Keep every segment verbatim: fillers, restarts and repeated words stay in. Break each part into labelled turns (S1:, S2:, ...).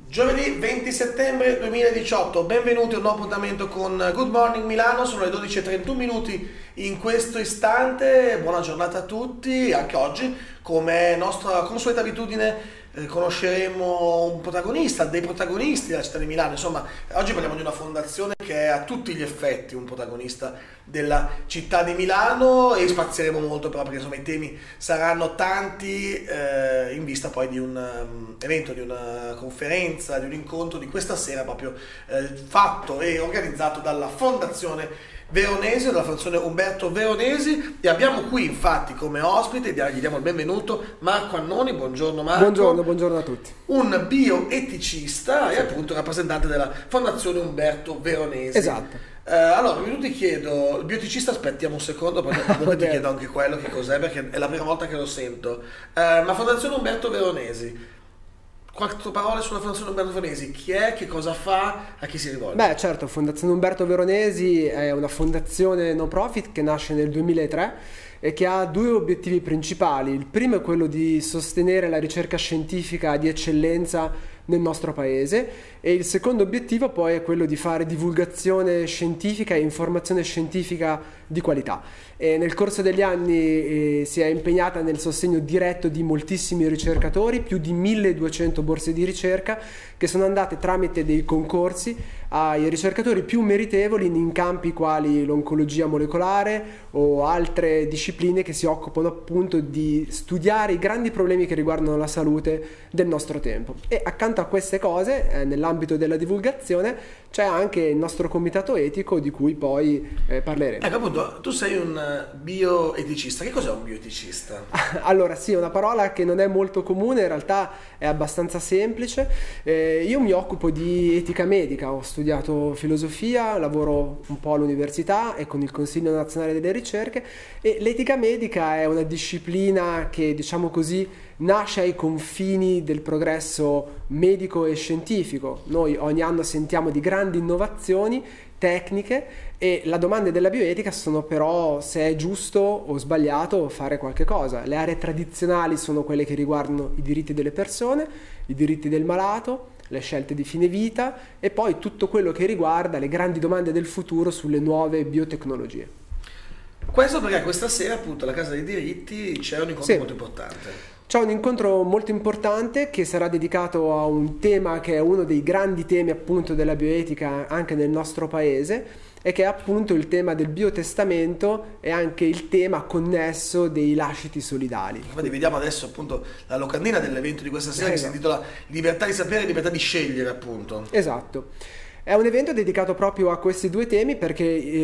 S1: Giovedì venti settembre duemiladiciotto, benvenuti a un nuovo appuntamento con Good Morning Milano, sono le dodici e trentuno minuti in questo istante, buona giornata a tutti, anche oggi come nostra consueta abitudine eh, conosceremo un protagonista, dei protagonisti della città di Milano, insomma oggi parliamo di una fondazione che è a tutti gli effetti un protagonista della città di Milano e spazieremo molto però perché insomma i temi saranno tanti eh, in vista poi di un um, evento, di una conferenza, di un incontro di questa sera proprio eh, fatto e organizzato dalla Fondazione Veronesi, dalla Fondazione Umberto Veronesi, e abbiamo qui infatti come ospite, gli diamo il benvenuto, Marco Annoni. Buongiorno Marco.
S2: Buongiorno, buongiorno a tutti.
S1: Un bioeticista e appunto rappresentante della Fondazione Umberto Veronesi.
S2: Esatto.
S1: Uh, allora, io ti chiedo, il bioeticista, aspettiamo un secondo, poi dopo ti chiedo anche quello che cos'è, perché è la prima volta che lo sento. Uh, ma Fondazione Umberto Veronesi, quattro parole sulla Fondazione Umberto Veronesi, chi è, che cosa fa, a chi si rivolge?
S2: Beh certo, Fondazione Umberto Veronesi è una fondazione no profit che nasce nel duemilatré e che ha due obiettivi principali. Il primo è quello di sostenere la ricerca scientifica di eccellenza nel nostro paese e il secondo obiettivo poi è quello di fare divulgazione scientifica e informazione scientifica di qualità. E nel corso degli anni eh, si è impegnata nel sostegno diretto di moltissimi ricercatori, più di milleduecento borse di ricerca che sono andate tramite dei concorsi ai ricercatori più meritevoli in campi quali l'oncologia molecolare o altre discipline che si occupano appunto di studiare i grandi problemi che riguardano la salute del nostro tempo. E accanto a queste cose, eh, nell'ambito della divulgazione, c'è anche il nostro comitato etico di cui poi eh, parleremo.
S1: Ecco appunto, tu sei un bioeticista, che cos'è un bioeticista?
S2: Allora sì, è una parola che non è molto comune, in realtà è abbastanza semplice. Eh, io mi occupo di etica medica, ho studiato filosofia, lavoro un po' all'università e con il Consiglio Nazionale delle Ricerche, e l'etica medica è una disciplina che, diciamo così, nasce ai confini del progresso medico e scientifico. Noi ogni anno sentiamo di grandi innovazioni tecniche e la domanda della bioetica sono però se è giusto o sbagliato fare qualche cosa. Le aree tradizionali sono quelle che riguardano i diritti delle persone, i diritti del malato, le scelte di fine vita e poi tutto quello che riguarda le grandi domande del futuro sulle nuove biotecnologie.
S1: Questo perché questa sera appunto alla Casa dei Diritti c'è un incontro sì. molto importante.
S2: C'è un incontro molto importante che sarà dedicato a un tema che è uno dei grandi temi appunto della bioetica anche nel nostro paese e che è appunto il tema del biotestamento e anche il tema connesso dei lasciti solidali.
S1: Infatti vediamo adesso appunto la locandina dell'evento di questa sera, esatto, che si intitola Libertà di sapere e libertà di scegliere appunto.
S2: Esatto. È un evento dedicato proprio a questi due temi perché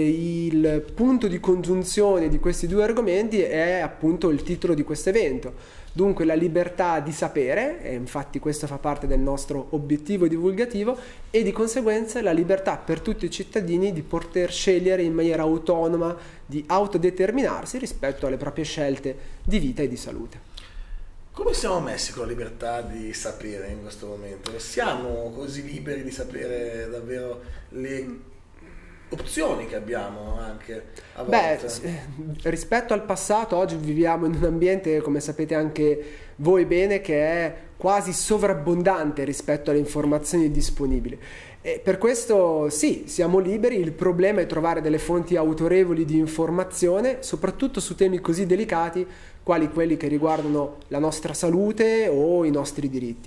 S2: il punto di congiunzione di questi due argomenti è appunto il titolo di questo evento. Dunque la libertà di sapere, e infatti questo fa parte del nostro obiettivo divulgativo, e di conseguenza la libertà per tutti i cittadini di poter scegliere in maniera autonoma, di autodeterminarsi rispetto alle proprie scelte di vita e di salute.
S1: Come siamo messi con la libertà di sapere in questo momento? Siamo così liberi di sapere davvero le opzioni che abbiamo anche a volte?
S2: Beh, rispetto al passato, oggi viviamo in un ambiente, come sapete anche voi bene, che è quasi sovrabbondante rispetto alle informazioni disponibili. E per questo sì, siamo liberi, il problema è trovare delle fonti autorevoli di informazione, soprattutto su temi così delicati quali quelli che riguardano la nostra salute o i nostri diritti.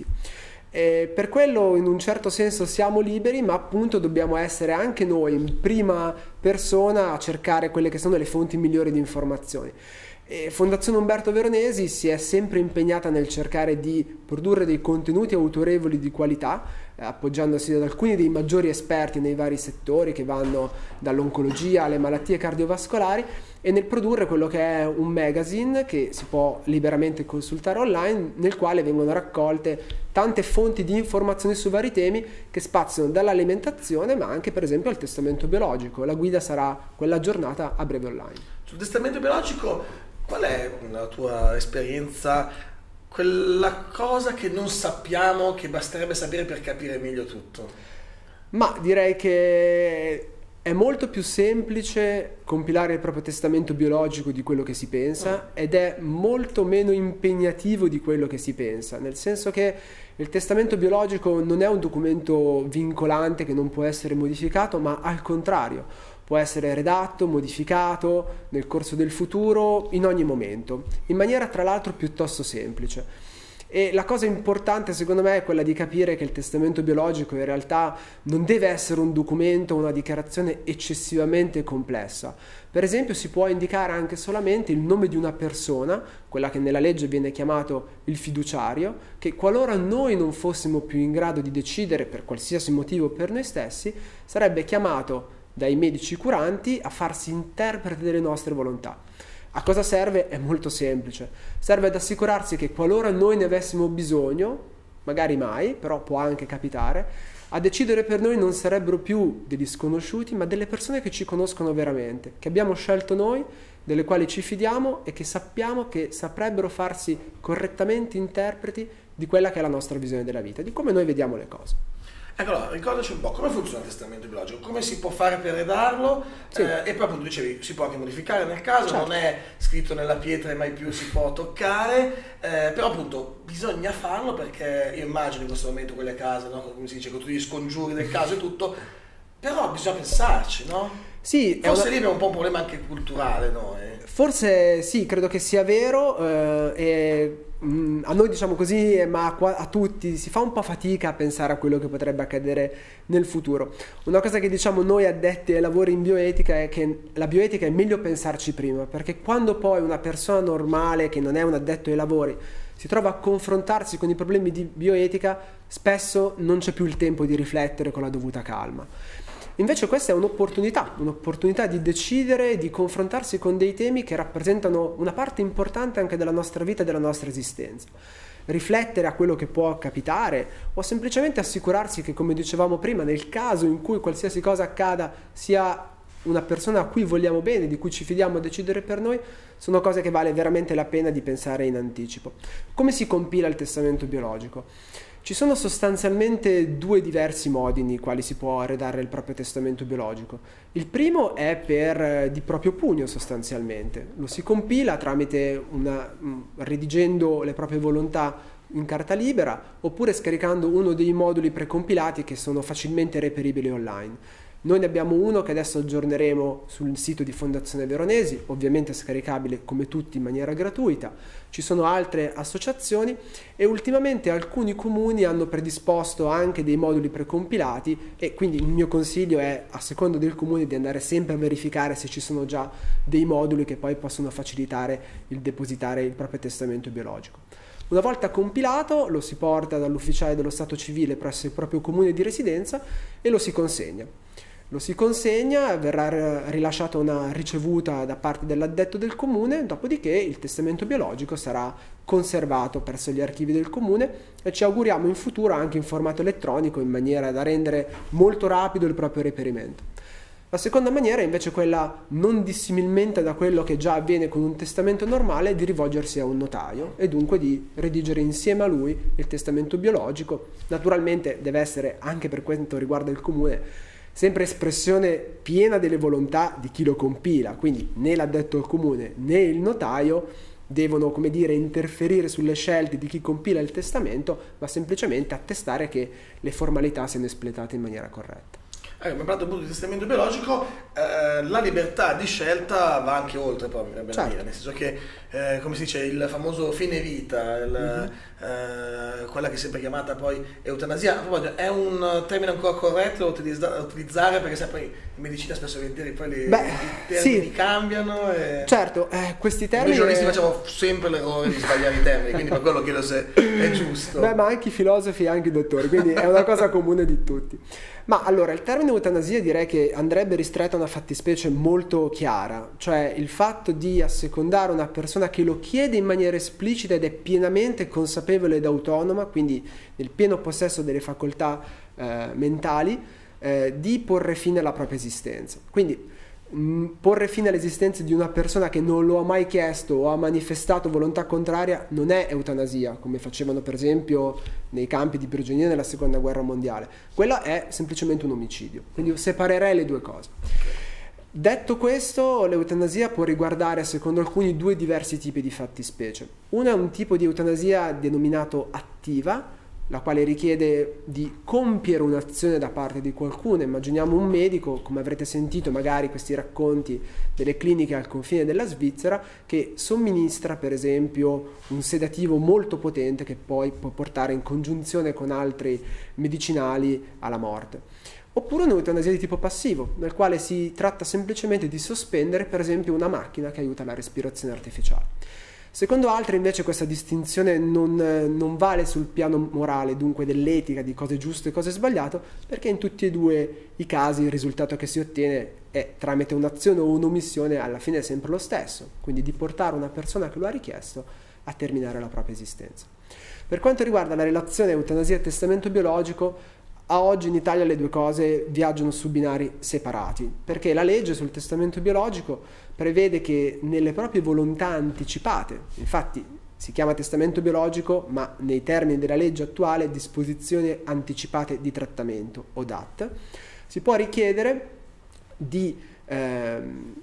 S2: E per quello in un certo senso siamo liberi, ma appunto dobbiamo essere anche noi in prima persona a cercare quelle che sono le fonti migliori di informazioni. E Fondazione Umberto Veronesi si è sempre impegnata nel cercare di produrre dei contenuti autorevoli di qualità, eh, appoggiandosi ad alcuni dei maggiori esperti nei vari settori che vanno dall'oncologia alle malattie cardiovascolari, e nel produrre quello che è un magazine che si può liberamente consultare online, nel quale vengono raccolte tante fonti di informazioni su vari temi che spaziano dall'alimentazione ma anche per esempio al testamento biologico. La guida sarà quella aggiornata a breve online.
S1: Sul testamento biologico, qual è la tua esperienza, quella cosa che non sappiamo, che basterebbe sapere per capire meglio tutto?
S2: Ma direi che è molto più semplice compilare il proprio testamento biologico di quello che si pensa ed è molto meno impegnativo di quello che si pensa, nel senso che Il testamento biologico non è un documento vincolante che non può essere modificato, ma al contrario, può essere redatto, modificato nel corso del futuro, in ogni momento, in maniera tra l'altro piuttosto semplice. E la cosa importante secondo me è quella di capire che il testamento biologico in realtà non deve essere un documento, una dichiarazione eccessivamente complessa. Per esempio si può indicare anche solamente il nome di una persona, quella che nella legge viene chiamato il fiduciario, che qualora noi non fossimo più in grado di decidere per qualsiasi motivo per noi stessi, sarebbe chiamato dai medici curanti a farsi interprete delle nostre volontà. A cosa serve? È molto semplice. Serve ad assicurarsi che qualora noi ne avessimo bisogno, magari mai, però può anche capitare, a decidere per noi non sarebbero più degli sconosciuti, ma delle persone che ci conoscono veramente, che abbiamo scelto noi, delle quali ci fidiamo e che sappiamo che saprebbero farsi correttamente interpreti di quella che è la nostra visione della vita, di come noi vediamo le cose.
S1: Ecco, allora, ricordaci un po' come funziona il testamento biologico, come si può fare per redarlo, sì. eh, e poi appunto dicevi si può anche modificare nel caso, certo. Non è scritto nella pietra e mai più si può toccare, eh, però appunto bisogna farlo perché io immagino in questo momento quelle case, no? Come si dice, con tutti gli scongiuri del caso e tutto, però bisogna pensarci, no?
S2: Sì,
S1: forse
S2: una...
S1: lì è un po' un problema anche culturale, no? Eh.
S2: Forse sì, credo che sia vero, eh, e mh, a noi diciamo così, ma a, a tutti si fa un po' fatica a pensare a quello che potrebbe accadere nel futuro. Una cosa che diciamo noi addetti ai lavori in bioetica è che la bioetica è meglio pensarci prima, perché quando poi una persona normale che non è un addetto ai lavori si trova a confrontarsi con i problemi di bioetica, spesso non c'è più il tempo di riflettere con la dovuta calma. Invece questa è un'opportunità, un'opportunità di decidere, di confrontarsi con dei temi che rappresentano una parte importante anche della nostra vita e della nostra esistenza. Riflettere a quello che può capitare o semplicemente assicurarsi che, come dicevamo prima, nel caso in cui qualsiasi cosa accada sia una persona a cui vogliamo bene, di cui ci fidiamo a decidere per noi, sono cose che vale veramente la pena di pensare in anticipo. Come si compila il testamento biologico? Ci sono sostanzialmente due diversi modi nei quali si può redare il proprio testamento biologico. Il primo è per di proprio pugno sostanzialmente. Lo si compila tramite una, redigendo le proprie volontà in carta libera oppure scaricando uno dei moduli precompilati che sono facilmente reperibili online. Noi ne abbiamo uno che adesso aggiorneremo sul sito di Fondazione Veronesi, ovviamente scaricabile come tutti in maniera gratuita. Ci sono altre associazioni e ultimamente alcuni comuni hanno predisposto anche dei moduli precompilati e quindi il mio consiglio è, a seconda del comune, di andare sempre a verificare se ci sono già dei moduli che poi possono facilitare il depositare il proprio testamento biologico. Una volta compilato lo si porta dall'ufficiale dello Stato civile presso il proprio comune di residenza e lo si consegna. Lo si consegna, verrà rilasciata una ricevuta da parte dell'addetto del comune, dopodiché il testamento biologico sarà conservato presso gli archivi del comune e ci auguriamo in futuro anche in formato elettronico in maniera da rendere molto rapido il proprio reperimento. La seconda maniera è invece quella non dissimilmente da quello che già avviene con un testamento normale, di rivolgersi a un notaio e dunque di redigere insieme a lui il testamento biologico. Naturalmente deve essere, anche per quanto riguarda il comune, sempre espressione piena delle volontà di chi lo compila, quindi né l'addetto al comune né il notaio devono, come dire, interferire sulle scelte di chi compila il testamento, ma semplicemente attestare che le formalità siano espletate in maniera corretta.
S1: Eh, abbiamo parlato appunto di testamento biologico, eh, la libertà di scelta va anche oltre, poi mi verrebbe da dire, nel senso che, eh, come si dice, il famoso fine vita, il, mm-hmm. eh, quella che è sempre chiamata poi eutanasia, è un termine ancora corretto da utilizza- utilizzare, perché sempre in medicina spesso e poi le,
S2: Beh,
S1: i termini
S2: sì.
S1: cambiano. E...
S2: Certo, eh, questi termini...
S1: Noi giornalisti facciamo sempre l'errore di sbagliare i termini, quindi per quello chiedo se è giusto.
S2: Beh, ma anche i filosofi e anche i dottori, quindi è una cosa comune di tutti. Ma allora, il termine eutanasia direi che andrebbe ristretto a una fattispecie molto chiara, cioè il fatto di assecondare una persona che lo chiede in maniera esplicita ed è pienamente consapevole ed autonoma, quindi nel pieno possesso delle facoltà eh, mentali, eh, di porre fine alla propria esistenza. Quindi mh, porre fine all'esistenza di una persona che non lo ha mai chiesto o ha manifestato volontà contraria non è eutanasia, come facevano per esempio nei campi di prigionia nella seconda guerra mondiale. Quella è semplicemente un omicidio, quindi separerei le due cose. Detto questo, l'eutanasia può riguardare, secondo alcuni, due diversi tipi di fattispecie. Uno è un tipo di eutanasia denominato attiva, la quale richiede di compiere un'azione da parte di qualcuno. Immaginiamo un medico, come avrete sentito magari questi racconti delle cliniche al confine della Svizzera, che somministra per esempio un sedativo molto potente che poi può portare in congiunzione con altri medicinali alla morte. Oppure un'eutanasia di tipo passivo, nel quale si tratta semplicemente di sospendere per esempio una macchina che aiuta la respirazione artificiale. Secondo altri invece questa distinzione non, non vale sul piano morale, dunque dell'etica, di cosa è giusto e cosa è sbagliato, perché in tutti e due i casi il risultato che si ottiene è, tramite un'azione o un'omissione, alla fine è sempre lo stesso, quindi di portare una persona che lo ha richiesto a terminare la propria esistenza. Per quanto riguarda la relazione eutanasia e testamento biologico, a oggi in Italia le due cose viaggiano su binari separati, perché la legge sul testamento biologico prevede che nelle proprie volontà anticipate, infatti si chiama testamento biologico, ma nei termini della legge attuale disposizioni anticipate di trattamento o D A T, si può richiedere di eh,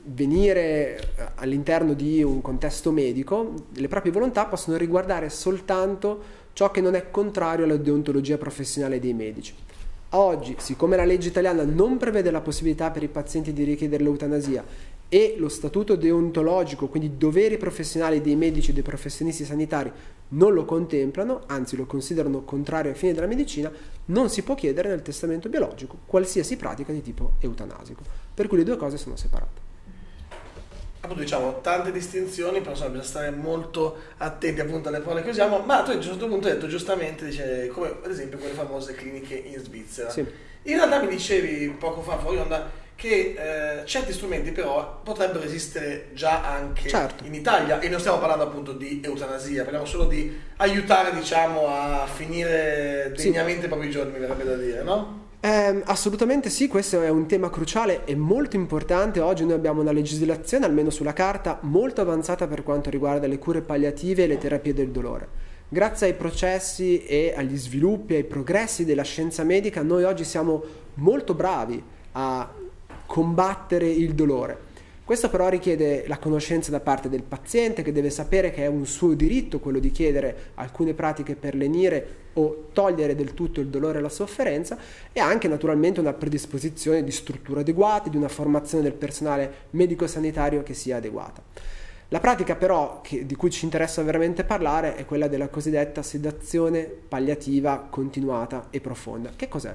S2: venire all'interno di un contesto medico. Le proprie volontà possono riguardare soltanto ciò che non è contrario alla deontologia professionale dei medici. Oggi, siccome la legge italiana non prevede la possibilità per i pazienti di richiedere l'eutanasia e lo statuto deontologico, quindi doveri professionali dei medici e dei professionisti sanitari, non lo contemplano, anzi lo considerano contrario ai fini della medicina, non si può chiedere nel testamento biologico qualsiasi pratica di tipo eutanasico. Per cui le due cose sono separate.
S1: Appunto, diciamo, tante distinzioni, però insomma, bisogna stare molto attenti appunto alle parole che usiamo, ma tu a un certo punto hai detto giustamente, dice, come ad esempio quelle famose cliniche in Svizzera.
S2: Sì.
S1: In realtà mi dicevi poco fa fuori onda che eh, certi strumenti però potrebbero esistere già anche
S2: certo.
S1: in Italia, e non stiamo parlando appunto di eutanasia, parliamo solo di aiutare, diciamo, a finire degnamente sì. i propri giorni, mi verrebbe da dire, no?
S2: Eh, assolutamente sì, questo è un tema cruciale e molto importante. Oggi noi abbiamo una legislazione, almeno sulla carta, molto avanzata per quanto riguarda le cure palliative e le terapie del dolore. Grazie ai processi e agli sviluppi, ai progressi della scienza medica, noi oggi siamo molto bravi a combattere il dolore. Questo però richiede la conoscenza da parte del paziente, che deve sapere che è un suo diritto quello di chiedere alcune pratiche per lenire o togliere del tutto il dolore e la sofferenza, e anche naturalmente una predisposizione di strutture adeguate, di una formazione del personale medico-sanitario che sia adeguata. La pratica però che, di cui ci interessa veramente parlare è quella della cosiddetta sedazione palliativa continuata e profonda. Che cos'è?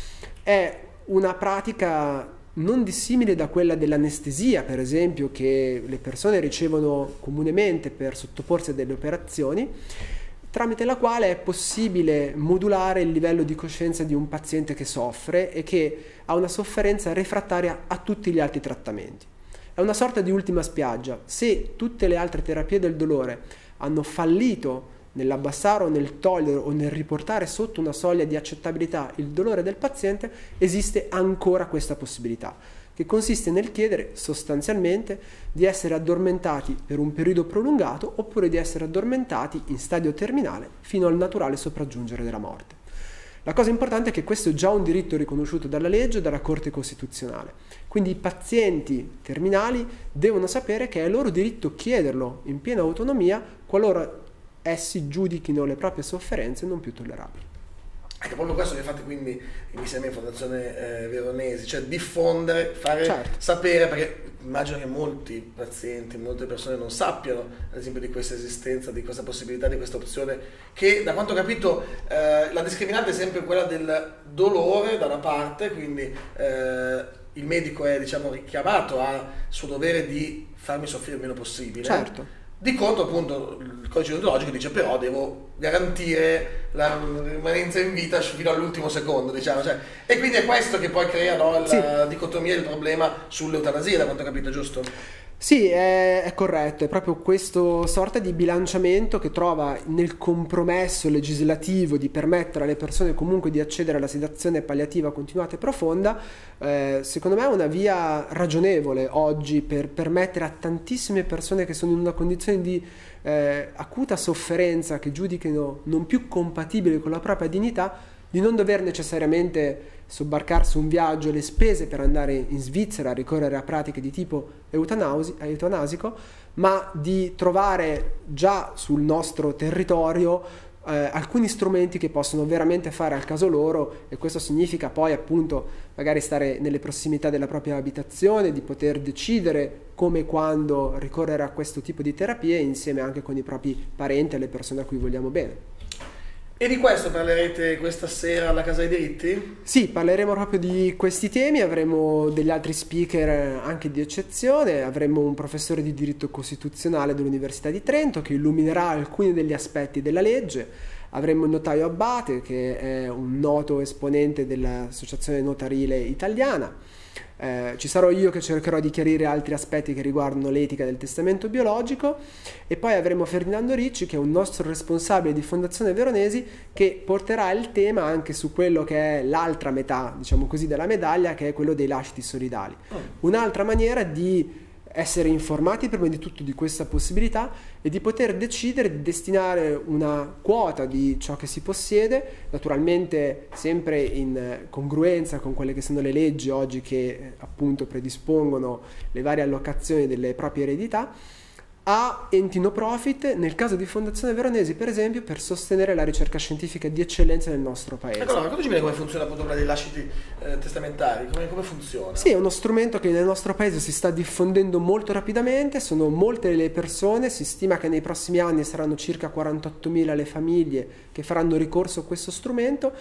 S2: È una pratica non dissimile da quella dell'anestesia, per esempio, che le persone ricevono comunemente per sottoporsi a delle operazioni, tramite la quale è possibile modulare il livello di coscienza di un paziente che soffre e che ha una sofferenza refrattaria a tutti gli altri trattamenti. È una sorta di ultima spiaggia. Se tutte le altre terapie del dolore hanno fallito nell'abbassare o nel togliere o nel riportare sotto una soglia di accettabilità il dolore del paziente, esiste ancora questa possibilità, che consiste nel chiedere sostanzialmente di essere addormentati per un periodo prolungato oppure di essere addormentati in stadio terminale fino al naturale sopraggiungere della morte. La cosa importante è che questo è già un diritto riconosciuto dalla legge e dalla Corte Costituzionale, quindi i pazienti terminali devono sapere che è loro diritto chiederlo in piena autonomia qualora essi giudichino le proprie sofferenze non più tollerabili.
S1: Ecco, proprio questo che fate quindi insieme in Fondazione eh, Veronesi, cioè diffondere, fare
S2: certo. sapere,
S1: perché immagino che molti pazienti, molte persone non sappiano ad esempio di questa esistenza, di questa possibilità, di questa opzione, che da quanto ho capito eh, la discriminante è sempre quella del dolore da una parte, quindi eh, il medico è, diciamo, richiamato al suo dovere di farmi soffrire il meno possibile.
S2: Certo.
S1: Di contro, appunto, il codice deontologico dice però devo garantire la rimanenza in vita fino all'ultimo secondo, diciamo, cioè, e quindi è questo che poi crea, no, la sì. dicotomia, il problema sull'eutanasia, da quanto ho capito, giusto?
S2: Sì, è, è corretto, è proprio questo sorta di bilanciamento che trova nel compromesso legislativo di permettere alle persone comunque di accedere alla sedazione palliativa continuata e profonda, eh, secondo me è una via ragionevole oggi per permettere a tantissime persone che sono in una condizione di eh, acuta sofferenza, che giudicano non più compatibile con la propria dignità, di non dover necessariamente sobbarcarsi un viaggio e le spese per andare in Svizzera a ricorrere a pratiche di tipo eutanasi, eutanasico, ma di trovare già sul nostro territorio eh, alcuni strumenti che possono veramente fare al caso loro, e questo significa poi appunto magari stare nelle prossimità della propria abitazione, di poter decidere come e quando ricorrere a questo tipo di terapie insieme anche con i propri parenti e le persone a cui vogliamo bene.
S1: E di questo parlerete questa sera alla Casa dei Diritti?
S2: Sì, parleremo proprio di questi temi, avremo degli altri speaker anche di eccezione, avremo un professore di diritto costituzionale dell'Università di Trento che illuminerà alcuni degli aspetti della legge, avremo il notaio Abbate che è un noto esponente dell'Associazione Notarile Italiana. Eh, ci sarò io che cercherò di chiarire altri aspetti che riguardano l'etica del testamento biologico, e poi avremo Ferdinando Ricci che è un nostro responsabile di Fondazione Veronesi che porterà il tema anche su quello che è l'altra metà, diciamo così, della medaglia, che è quello dei lasciti solidali. Un'altra maniera di essere informati prima di tutto di questa possibilità e di poter decidere di destinare una quota di ciò che si possiede, naturalmente sempre in congruenza con quelle che sono le leggi oggi che appunto predispongono le varie allocazioni delle proprie eredità, a enti no profit, nel caso di Fondazione Veronesi per esempio, per sostenere la ricerca scientifica di eccellenza nel nostro paese.
S1: Ecco, raccontaci bene come funziona appunto quella dei lasciti eh, testamentari, come, come funziona?
S2: Sì, è uno strumento che nel nostro paese si sta diffondendo molto rapidamente, sono molte le persone, si stima che nei prossimi anni saranno circa quarantottomila le famiglie che faranno ricorso a questo strumento.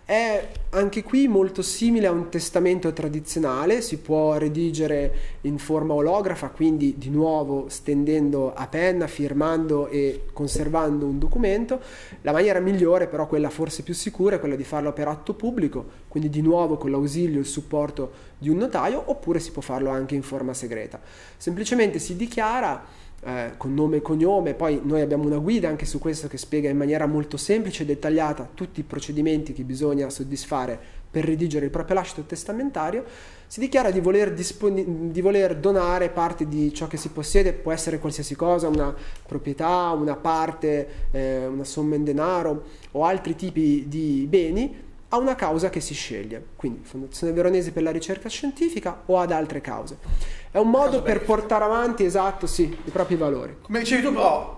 S2: È anche qui molto simile a un testamento tradizionale, si può redigere in forma olografa, quindi di nuovo stendendo a penna, firmando e conservando un documento. La maniera migliore, però quella forse più sicura, è quella di farlo per atto pubblico, quindi di nuovo con l'ausilio e il supporto di un notaio, oppure si può farlo anche in forma segreta. Semplicemente si dichiara Eh, con nome e cognome, poi noi abbiamo una guida anche su questo che spiega in maniera molto semplice e dettagliata tutti i procedimenti che bisogna soddisfare per redigere il proprio lascito testamentario. Si dichiara di voler, di voler donare parte di ciò che si possiede, può essere qualsiasi cosa, una proprietà, una parte, eh, una somma in denaro o altri tipi di beni, a una causa che si sceglie, quindi Fondazione Veronesi per la ricerca scientifica o ad altre cause. È un modo per portare avanti, esatto, sì, i propri valori.
S1: Come dicevi tu però,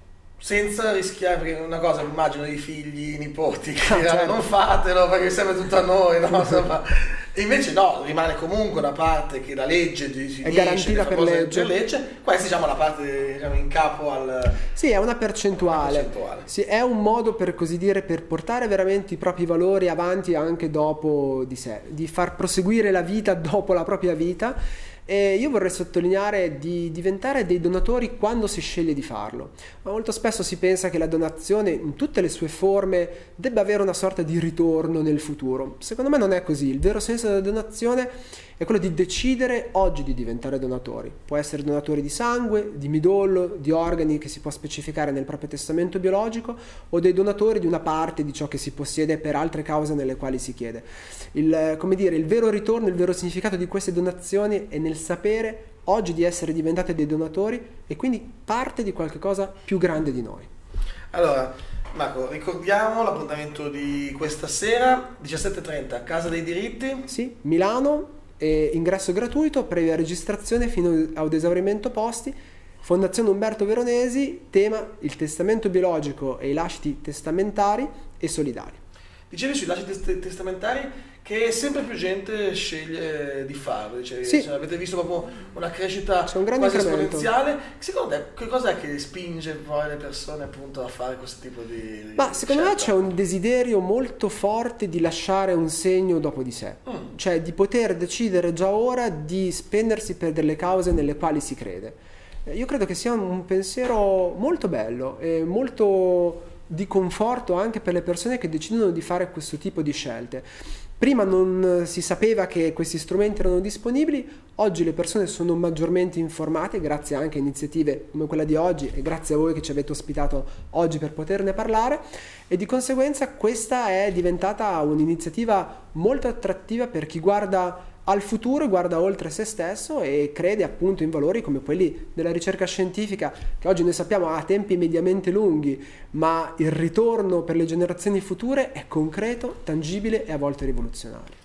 S1: senza rischiare, perché una cosa immagino i figli, i nipoti che
S2: Ah,
S1: diranno
S2: certo.
S1: non fatelo perché serve tutto a noi, no? Insomma, e invece no, rimane comunque una parte che la legge definisce,
S2: È garantita
S1: le
S2: per
S1: famose
S2: legge.
S1: per legge. Questa diciamo la parte diciamo, in capo al...
S2: Sì, è una percentuale.
S1: Una percentuale.
S2: Sì, è un modo per così dire per portare veramente i propri valori avanti anche dopo di sé, di far proseguire la vita dopo la propria vita. E io vorrei sottolineare di diventare dei donatori quando si sceglie di farlo. Ma molto spesso si pensa che la donazione in tutte le sue forme debba avere una sorta di ritorno nel futuro. Secondo me non è così. Il vero senso della donazione è quello di decidere oggi di diventare donatori. Può essere donatori di sangue, di midollo, di organi che si può specificare nel proprio testamento biologico, o dei donatori di una parte di ciò che si possiede per altre cause nelle quali si chiede. Il, come dire, il vero ritorno, il vero significato di queste donazioni è nel sapere oggi di essere diventate dei donatori e quindi parte di qualche cosa più grande di noi.
S1: Allora, Marco, ricordiamo l'appuntamento di questa sera, diciassette e trenta, Casa dei Diritti.
S2: Sì, Milano, e ingresso gratuito, previa registrazione fino ad esaurimento posti. Fondazione Umberto Veronesi, tema il testamento biologico e i lasciti testamentari e solidari.
S1: Dicevi sui lasciti test- testamentari che sempre più gente sceglie di farlo, dicevi,
S2: Sì.
S1: cioè, avete visto proprio una crescita
S2: C'è un grande
S1: quasi
S2: incremento.
S1: esponenziale. Secondo te che cos'è che spinge poi le persone appunto a fare questo tipo di
S2: Ma
S1: di
S2: secondo me
S1: scelta?
S2: c'è un desiderio molto forte di lasciare un segno dopo di sé,
S1: Mm.
S2: cioè di poter decidere già ora di spendersi per delle cause nelle quali si crede. Eh, Io credo che sia un pensiero molto bello e molto di conforto anche per le persone che decidono di fare questo tipo di scelte. Prima non si sapeva che questi strumenti erano disponibili, oggi le persone sono maggiormente informate grazie anche a iniziative come quella di oggi e grazie a voi che ci avete ospitato oggi per poterne parlare, e di conseguenza questa è diventata un'iniziativa molto attrattiva per chi guarda al futuro, guarda oltre se stesso e crede appunto in valori come quelli della ricerca scientifica, che oggi noi sappiamo ha tempi mediamente lunghi, ma il ritorno per le generazioni future è concreto, tangibile e a volte rivoluzionario.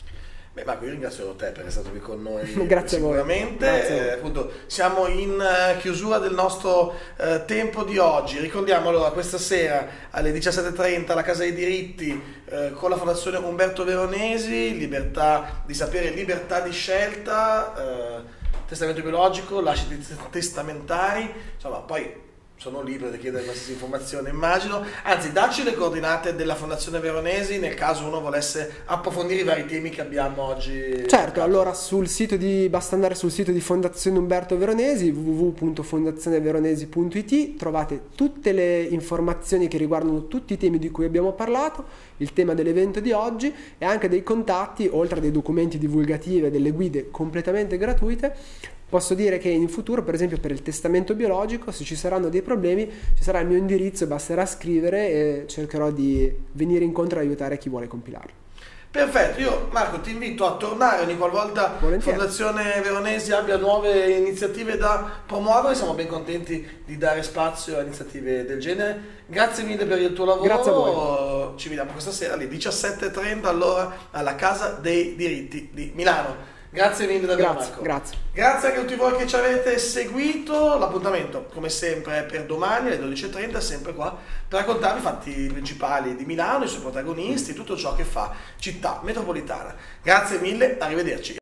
S1: Beh, Marco, io ringrazio te per essere stato qui con noi.
S2: Grazie a voi.
S1: Sicuramente.
S2: Grazie a voi.
S1: Eh, appunto, siamo in uh, chiusura del nostro uh, tempo di oggi. Ricordiamo allora questa sera alle diciassette e trenta alla Casa dei Diritti uh, con la Fondazione Umberto Veronesi, libertà di sapere, libertà di scelta, uh, testamento biologico, lasciti testamentari, insomma, poi sono libero di chiedere qualsiasi informazione, immagino. Anzi, dacci le coordinate della Fondazione Veronesi nel caso uno volesse approfondire i vari temi che abbiamo oggi.
S2: Certo, allora sul sito di, basta andare sul sito di Fondazione Umberto Veronesi, w w w punto fondazione veronesi punto i t, trovate tutte le informazioni che riguardano tutti i temi di cui abbiamo parlato, il tema dell'evento di oggi e anche dei contatti, oltre a dei documenti divulgativi e delle guide completamente gratuite. Posso dire che in futuro, per esempio per il testamento biologico, se ci saranno dei problemi, ci sarà il mio indirizzo, basterà scrivere e cercherò di venire incontro e aiutare chi vuole compilarlo.
S1: Perfetto, io Marco ti invito a tornare ogni qualvolta
S2: Volentieri.
S1: Fondazione Veronesi abbia nuove iniziative da promuovere, siamo ben contenti di dare spazio a iniziative del genere. Grazie mille per il tuo lavoro.
S2: Grazie a voi.
S1: Ci vediamo questa sera alle diciassette e trenta allora alla Casa dei Diritti di Milano. Grazie mille davvero,
S2: Grazie,
S1: Marco.
S2: grazie.
S1: Grazie anche a tutti voi che ci avete seguito. L'appuntamento, come sempre, è per domani alle dodici e trenta, sempre qua, per raccontarvi i fatti principali di Milano, i suoi protagonisti, tutto ciò che fa città metropolitana. Grazie mille, arrivederci.